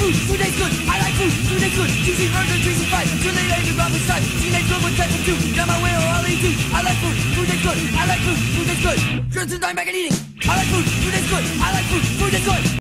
food tastes good. I like food tastes good. Juicy burger, juicy fight. Until they later drop inside. Teenage girl with type of two. Got my way or I'll eat too. I like food tastes good. I like food tastes good. Just in time back and eating. I like food tastes good. I like food tastes good.